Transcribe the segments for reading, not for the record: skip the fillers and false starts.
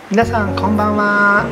皆さんこんばんは。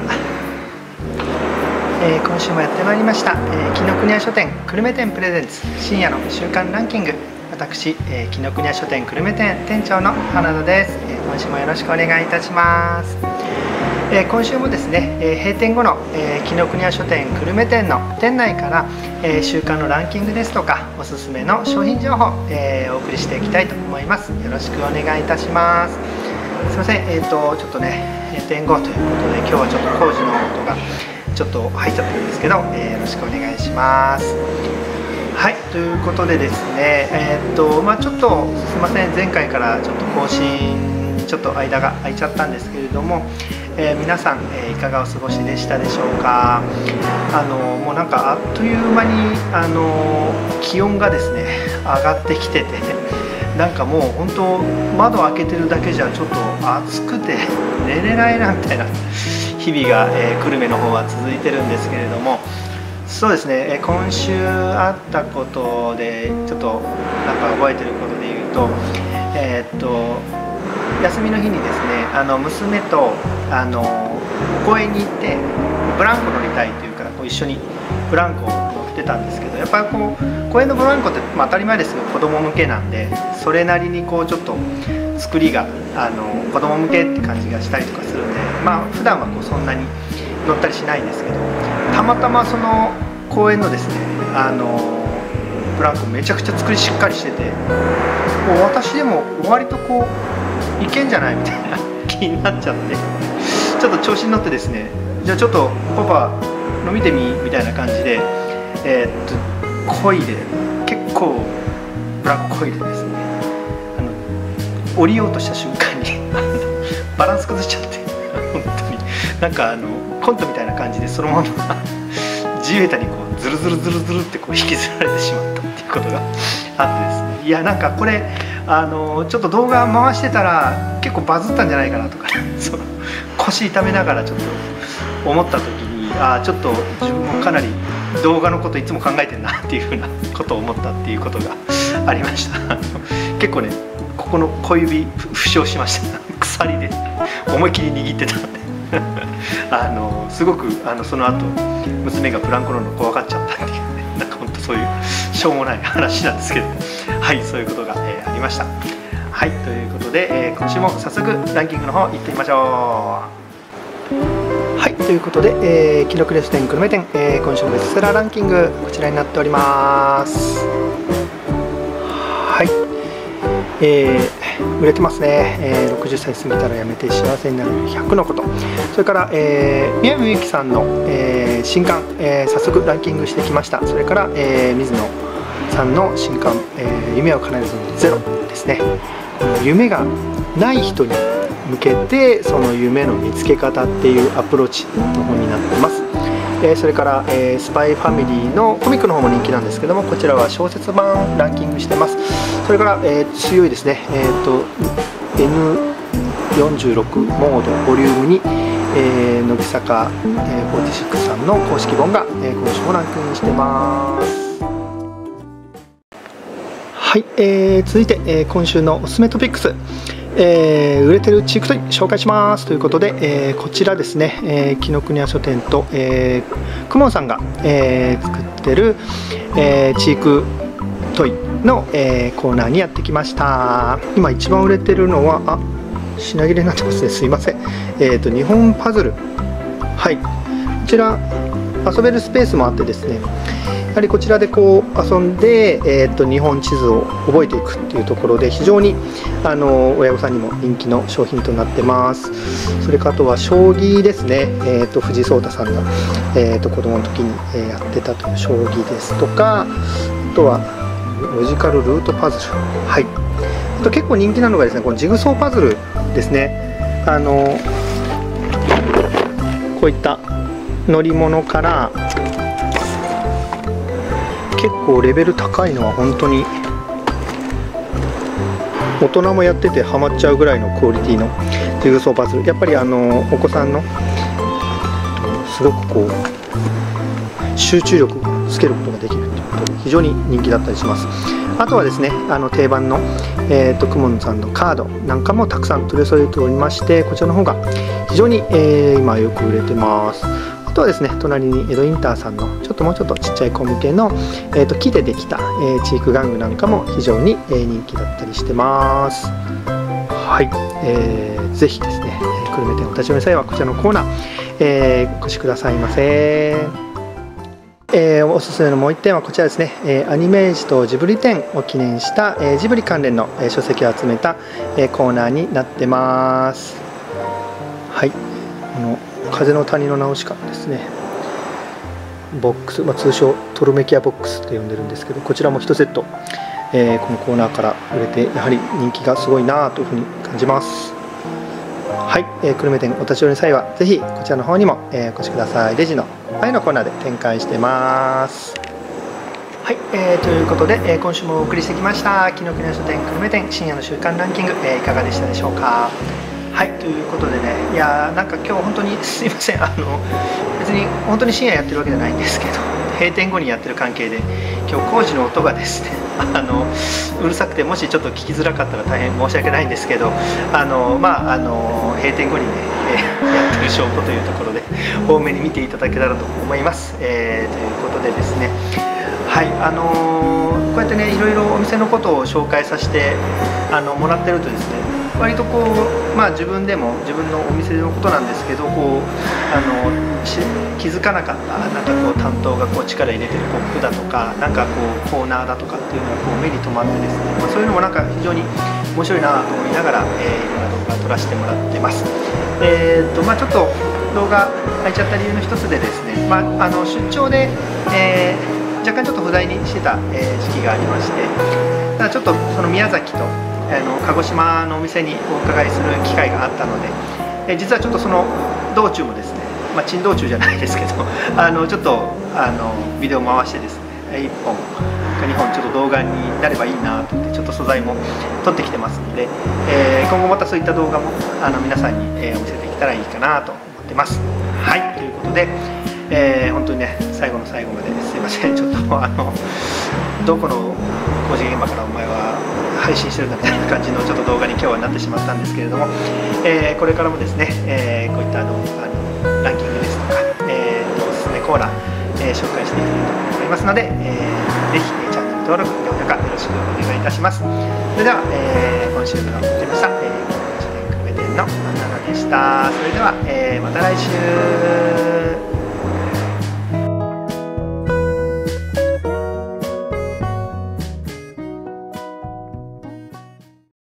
今週もやってまいりました、紀ノ国屋書店久留米店プレゼンツ深夜の週間ランキング。私、紀ノ国屋書店久留米店店長の花田です。今週もよろしくお願いいたします。今週もですね、閉店後の、紀ノ国屋書店久留米店の店内から、週間のランキングですとかおすすめの商品情報、お送りしていきたいと思います。よろしくお願いいたします。すいません、ちょっとね閉店後ということで今日はちょっと工事の音がちょっと入っちゃってるんですけど、よろしくお願いします。はい、ということでですね、ちょっとすいません、前回からちょっと更新ちょっと間が空いちゃったんですけれども、皆さん、いかがお過ごしでしたでしょうか。もうなんかあっという間に気温がですね上がってきてて、なんかもう本当窓開けてるだけじゃちょっと暑くて寝れないなみたいな日々が、久留米の方は続いてるんですけれども、そうですね、今週あったことでちょっとなんか覚えてることで言うと、休みの日にですね娘と公園に行ってブランコ乗りたいというからこう一緒にブランコを乗ってたんですけど、やっぱりこう公園のブランコって、当たり前ですけど子供向けなんで、それなりにこうちょっと作りが子供向けって感じがしたりとかするんで、普段はこうそんなに乗ったりしないんですけど、たまたまその公園のですねブランコめちゃくちゃ作りしっかりしてて、もう私でも割とこういけんじゃないみたいな気になっちゃって、ちょっと調子に乗ってですね、じゃあちょっとパパ飲みてみたいな感じで漕いで、結構ブランコ漕いでですね降りようとした瞬間にバランス崩しちゃって本当になんかコントみたいな感じでそのまま地べたにこうズルズルズルズルってこう引きずられてしまったっていうことがあってですね、いやなんかこれちょっと動画回してたら結構バズったんじゃないかなとか、その腰痛めながらちょっと思った時にちょっと自分もかなり動画のこといつも考えてるなっていうふうなことを思ったっていうことがありました。結構ねここの小指負傷しました。鎖で思い切り握ってたのですごくその後娘がブランコ乗るの怖がっちゃったっていうね、なんか本当そういうしょうもない話なんですけど、はい、そういうことが、ありました。はい、ということで、今週も早速ランキングの方行ってみましょう。はい、ということで、紀ノ国屋書店久留米店、今週のベストセラーランキングこちらになっております。はい、売れてますね。60歳過ぎたらやめて幸せになる100のこと、それから、宮部みゆきさんの、新刊、早速ランキングしてきました。それから、水野さんの新刊、夢を叶えるゼロですね。夢がない人に向けてその夢の見つけ方っていうアプローチの本になっています。それから、スパイファミリーのコミックの方も人気なんですけども、こちらは小説版ランキングしてます。それから、強いですね、N46 モードボリューム2、乃木坂、46さんの公式本が、今週もランクインしてます。はい、続いて、今週のおすすめトピックス、売れてるチークトイ紹介しますということで、こちらですね、紀ノ国屋書店と、くもんさんが、作ってる、チークトイの、コーナーにやってきました。今一番売れてるのは品切れになってますね、すいません。日本パズル、はい、こちら遊べるスペースもあってですね、やはりこちらでこう遊んで、日本地図を覚えていくっていうところで非常に親御さんにも人気の商品となってます。それからあとは将棋ですね、藤井聡太さんが、子供の時に、やってたという将棋ですとか、あとはロジカルルートパズル、はい、あと結構人気なのがですね、このジグソーパズルですね。こういった乗り物から結構レベル高いのは本当に大人もやっててハマっちゃうぐらいのクオリティのジグソーパズル、やっぱりお子さんのすごくこう集中力をつけることができるということで非常に人気だったりします。あとはですね、定番の、くもんさんのカードなんかもたくさん取り揃えておりまして、こちらの方が非常に、今よく売れてます。あとはですね、隣にエドインターさんのもうちょっとちっちゃい子向けの、木でできた、チーク玩具なんかも非常に、人気だったりしてます。はい、ぜひですね、久留米店お立ち寄りの際はこちらのコーナー、お越しくださいませ。おすすめのもう1点はこちらですね、アニメージュとジブリ展を記念した、ジブリ関連の、書籍を集めた、コーナーになってます。はい、風の谷のナウシカですね、ボックス、通称トルメキアボックスって呼んでるんですけど、こちらも1セット、このコーナーから売れてやはり人気がすごいなというふうに感じます。はい、久留米店お立ち寄りの際はぜひこちらの方にも、お越しください。レジの前のコーナーで展開してます。はい、ということで、今週もお送りしてきました紀ノ国屋書店久留米店深夜の週間ランキング、いかがでしたでしょうか。はい、ということでね、いやなんか今日本当にすいません、別に本当に深夜やってるわけじゃないんですけど、閉店後にやってる関係で今日工事の音がですねうるさくて、もしちょっと聞きづらかったら大変申し訳ないんですけど、閉店後にね、やってる証拠というところで多めに見ていただけたらと思います。ということでですね、はい、こうやってねいろいろお店のことを紹介させてもらってるとですね、割とこう、自分でも自分のお店のことなんですけど、こう気づかなかったなんかこう担当がこう力入れてるポップだとか、なんかこうコーナーだとかっていうのがこう目に留まってですね、そういうのもなんか非常に面白いなと思いながら、いろんな動画を撮らせてもらってます。ちょっと動画空いちゃった理由の一つでですね、出張で、若干ちょっと不在にしてた、時期がありまして、ただちょっとその宮崎と鹿児島のお店にお伺いする機会があったので、実はちょっとその道中もですね、珍道中じゃないですけどちょっとビデオ回してですね、1本か2本ちょっと動画になればいいなと思ってちょっと素材も撮ってきてますので、今後またそういった動画も皆さんに、お見せできたらいいかなと思ってます。はい、ということで、本当にね最後の最後まですいません、ちょっとどこの工事現場からお前は配信してるんだみたいな感じのちょっと動画に今日はなってしまったんですけれども、これからもですね、こういったランキングですとか、おすすめコーナー、紹介していきたいと思いますので、ぜひ、チャンネル登録、高評価よろしくお願いいたします。それでは、今週の出ました、久留米店の花でした。それでは、また来週。